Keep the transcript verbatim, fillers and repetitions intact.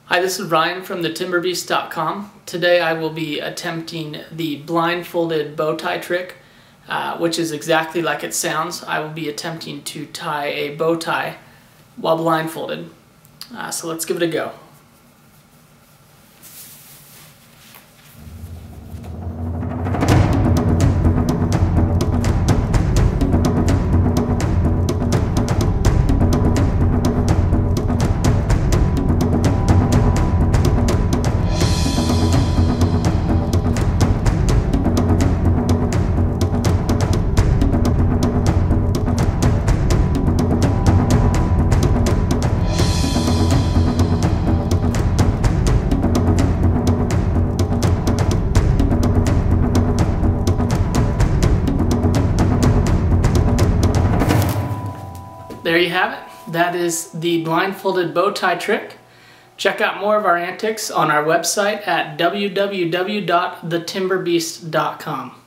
Hi, this is Ryan from the timber beast dot com. Today I will be attempting the blindfolded bow tie trick, uh, which is exactly like it sounds. I will be attempting to tie a bow tie while blindfolded. Uh, so let's give it a go. There you have it. That is the blindfolded bow tie trick. Check out more of our antics on our website at w w w dot the timber beast dot com.